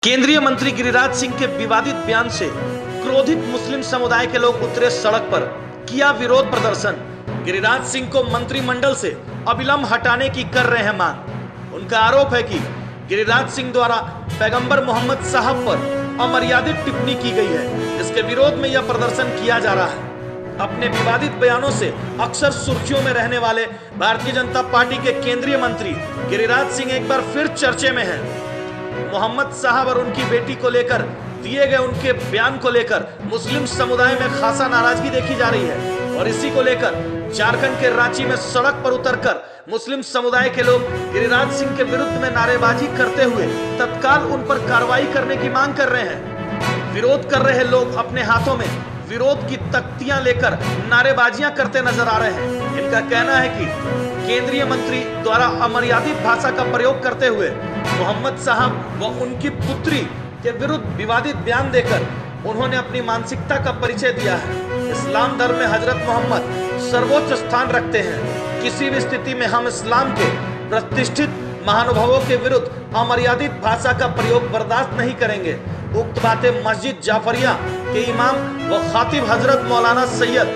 केंद्रीय मंत्री गिरिराज सिंह के विवादित बयान से क्रोधित मुस्लिम समुदाय के लोग उतरे सड़क पर, किया विरोध प्रदर्शन। गिरिराज सिंह को मंत्रिमंडल से अविलंब हटाने की कर रहे हैं मांग। उनका आरोप है कि गिरिराज सिंह द्वारा पैगंबर मोहम्मद साहब पर अमर्यादित टिप्पणी की गई है, जिसके विरोध में यह प्रदर्शन किया जा रहा है। अपने विवादित बयानों से अक्सर सुर्खियों में रहने वाले भारतीय जनता पार्टी के केंद्रीय मंत्री गिरिराज सिंह एक बार फिर चर्चे में हैं। मोहम्मद साहब और उनकी बेटी को लेकर दिए गए उनके बयान को लेकर मुस्लिम समुदाय में खासा नाराजगी देखी जा रही है और इसी को लेकर झारखंड के रांची में सड़क पर उतरकर मुस्लिम समुदाय के लोग गिरिराज सिंह के विरुद्ध में नारेबाजी करते हुए तत्काल उन पर कार्रवाई करने की मांग कर रहे हैं। विरोध कर रहे लोग अपने हाथों में विरोध की तख्तियां लेकर नारेबाजियां करते नजर आ रहे हैं। इनका कहना है कि केंद्रीय मंत्री द्वारा अमर्यादित भाषा का प्रयोग करते हुए मोहम्मद साहब व उनकी पुत्री के विरुद्ध विवादित बयान देकर उन्होंने अपनी मानसिकता का परिचय दिया है। इस्लाम धर्म में हजरत मोहम्मद सर्वोच्च स्थान रखते हैं। किसी भी स्थिति में हम इस्लाम के प्रतिष्ठित महानुभावों के विरुद्ध अमर्यादित भाषा का प्रयोग बर्दाश्त नहीं करेंगे। उक्त बातें मस्जिद जाफरिया के इमाम व खातिब हजरत मौलाना सैयद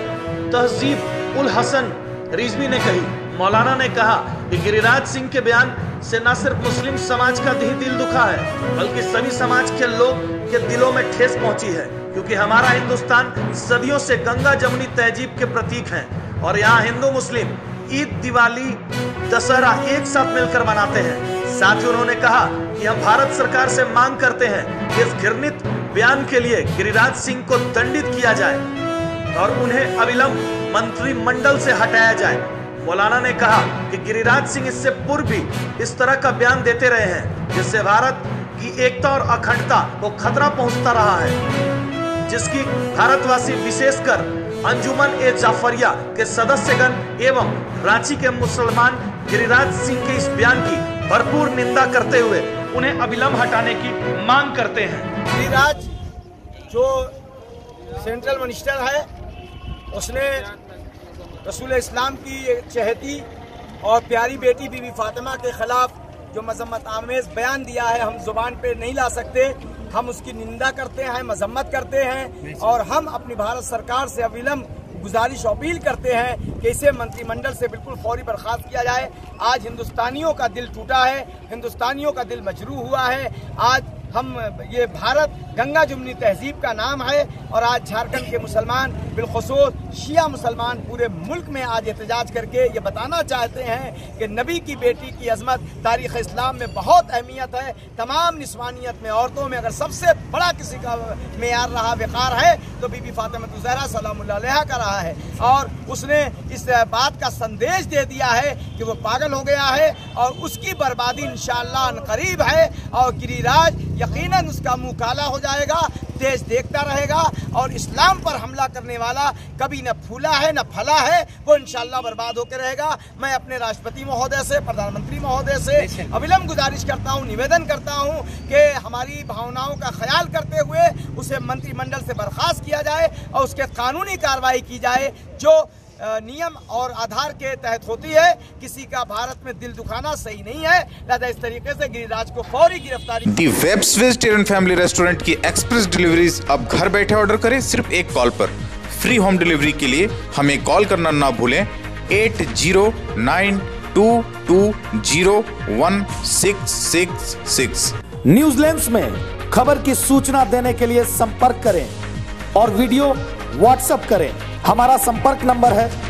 तहजीब उल हसन रिजवी ने कही। मौलाना ने कहा कि गिरिराज सिंह के बयान से न सिर्फ मुस्लिम समाज का दिल दुखा है, बल्कि सभी समाज के लोग के दिलों में ठेस पहुंची है, क्योंकि हमारा हिंदुस्तान सदियों से गंगा जमुनी तहजीब के प्रतीक है और यहाँ हिंदू मुस्लिम ईद, दिवाली, दशहरा एक साथ मिलकर मनाते हैं। साथ ही उन्होंने कहा कि हम भारत सरकार से मांग करते हैं कि इस घृणित बयान के लिए गिरिराज सिंह को दंडित किया जाए और उन्हें अविलंब मंत्रिमंडल से हटाया जाए। मौलाना ने कहा कि गिरिराज सिंह इससे पूर्व भी इस तरह का बयान देते रहे हैं, जिससे भारत की एकता और अखंडता को खतरा पहुंचता रहा है, जिसकी भारतवासी विशेषकर अंजुमन ए जाफरिया के सदस्यगण एवं रांची के मुसलमान गिरिराज सिंह के इस बयान की भरपूर निंदा करते हुए उन्हें अविलंब हटाने की मांग करते हैं। गिरिराज जो सेंट्रल मिनिस्टर है, उसने रसूल इस्लाम की चहेती और प्यारी बेटी बीबी फातिमा के खिलाफ जो मजम्मत आमेज बयान दिया है, हम जुबान पे नहीं ला सकते। हम उसकी निंदा करते हैं, मजम्मत करते हैं और हम अपनी भारत सरकार से अविलंब गुजारिश अपील करते हैं कि इसे मंत्रिमंडल से बिल्कुल फौरी बर्खास्त किया जाए। आज हिंदुस्तानियों का दिल टूटा है, हिंदुस्तानियों का दिल मजरूह हुआ है। आज हम ये भारत गंगा जमुनी तहजीब का नाम है और आज झारखंड के मुसलमान बिलखुसूस शिया मुसलमान पूरे मुल्क में आज एहतजाज करके ये बताना चाहते हैं कि नबी की बेटी की अजमत तारीख़ इस्लाम में बहुत अहमियत है। तमाम निस्वानियत में औरतों में अगर सबसे बड़ा किसी का मेयार रहा वक़ार है तो बीबी फातिमा ज़हरा सलामुल्लाह अलैहा का रहा है और उसने इस बात का संदेश दे दिया है कि वो पागल हो गया है और उसकी बर्बादी इंशाअल्लाह अनकरीब है और गिरिराज यकीनन उसका मुंह काला हो जाएगा, देश देखता रहेगा और इस्लाम पर हमला करने वाला कभी न फूला है न फला है, वो इंशाअल्लाह बर्बाद होकर रहेगा। मैं अपने राष्ट्रपति महोदय से, प्रधानमंत्री महोदय से अविलंब गुजारिश करता हूँ, निवेदन करता हूँ कि हमारी भावनाओं का ख्याल करते हुए उसे मंत्रिमंडल से बर्खास्त किया जाए और उसके कानूनी कार्रवाई की जाए जो नियम और आधार के तहत होती है। किसी का भारत में दिल दुखाना सही नहीं है, लिहाजा इस तरीके से गिरिराज को फौरी गिरफ्तारी। The Webs vegetarian family restaurant की एक्सप्रेस डिलीवरीज अब घर बैठे ऑर्डर करें सिर्फ एक कॉल पर। फ्री होम डिलीवरी के लिए हमें कॉल करना ना भूलें 8092201666। न्यूजीलैंड में खबर की सूचना देने के लिए संपर्क करें और वीडियो व्हाट्सएप करें। हमारा संपर्क नंबर है